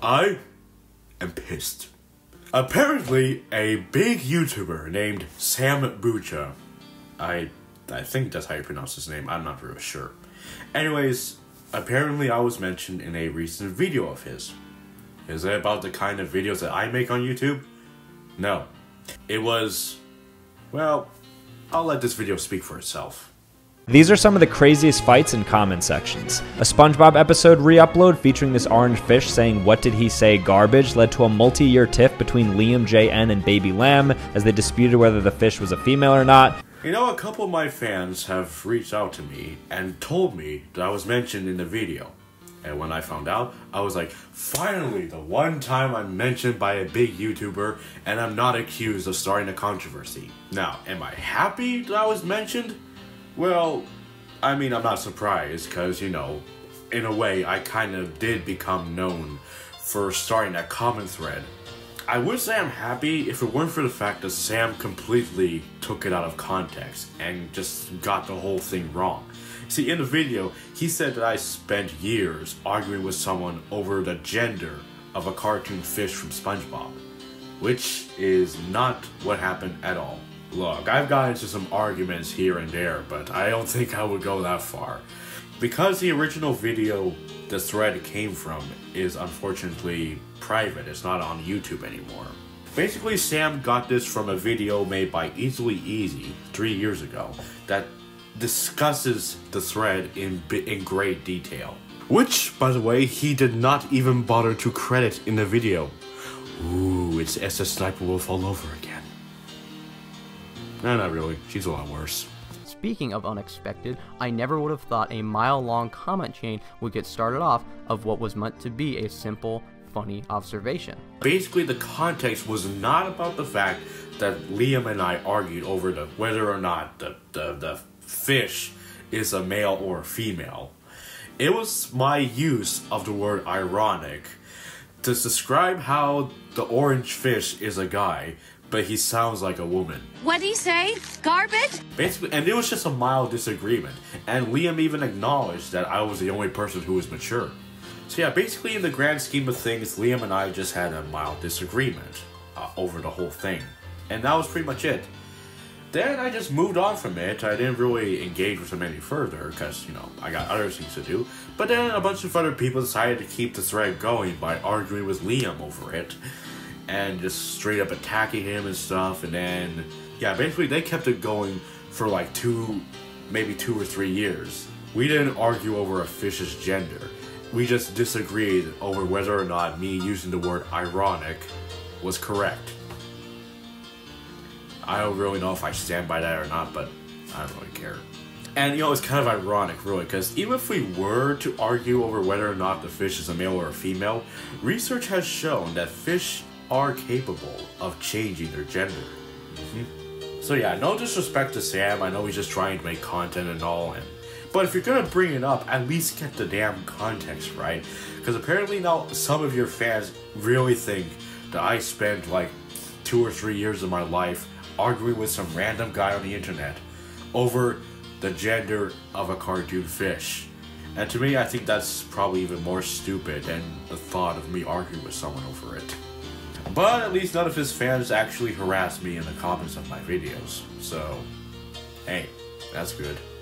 I am pissed. Apparently, a big YouTuber named Sambucha, I think that's how you pronounce his name, I'm not really sure. Anyways, apparently I was mentioned in a recent video of his. Is it about the kind of videos that I make on YouTube? No. It was, well, I'll let this video speak for itself. These are some of the craziest fights in comment sections. A SpongeBob episode re-upload featuring this orange fish saying "What did he say garbage" led to a multi-year tiff between Liam, JN, and Baby Lamb as they disputed whether the fish was a female or not. You know, a couple of my fans have reached out to me and told me that I was mentioned in the video. And when I found out, I was like, finally, the one time I'm mentioned by a big YouTuber and I'm not accused of starting a controversy. Now, am I happy that I was mentioned? Well, I mean, I'm not surprised because, you know, in a way, I kind of did become known for starting a common thread. I would say I'm happy if it weren't for the fact that Sam completely took it out of context and just got the whole thing wrong. See, in the video, he said that I spent years arguing with someone over the gender of a cartoon fish from SpongeBob, which is not what happened at all. Look, I've gotten into some arguments here and there, but I don't think I would go that far. Because the original video the thread came from is unfortunately private, it's not on YouTube anymore. Basically, Sam got this from a video made by Easily Easy 3 years ago that discusses the thread in great detail. Which, by the way, he did not even bother to credit in the video. Ooh, it's SS Sniper Wolf all over again. No, not really. She's a lot worse. Speaking of unexpected, I never would have thought a mile-long comment chain would get started off of what was meant to be a simple, funny observation. Basically, the context was not about the fact that Liam and I argued over whether or not the fish is a male or a female. It was my use of the word ironic to describe how the orange fish is a guy, but he sounds like a woman. What'd he say? Garbage? Basically, and it was just a mild disagreement, and Liam even acknowledged that I was the only person who was mature. So yeah, basically in the grand scheme of things, Liam and I just had a mild disagreement over the whole thing. And that was pretty much it. Then I just moved on from it. I didn't really engage with him any further because, you know, I got other things to do. But then a bunch of other people decided to keep the thread going by arguing with Liam over it. And just straight up attacking him and stuff. And then, yeah, basically they kept it going for like maybe 2 or 3 years. We didn't argue over a fish's gender. We just disagreed over whether or not me using the word ironic was correct. I don't really know if I stand by that or not, but I don't really care. And, you know, it's kind of ironic, really, because even if we were to argue over whether or not the fish is a male or a female, research has shown that fish are capable of changing their gender. So yeah, no disrespect to Sam, I know he's just trying to make content and all, but if you're gonna bring it up, at least get the damn context right. Because apparently now some of your fans really think that I spent like 2 or 3 years of my life arguing with some random guy on the internet over the gender of a cartoon fish. And to me, I think that's probably even more stupid than the thought of me arguing with someone over it. But at least none of his fans actually harass me in the comments of my videos. So, hey, that's good.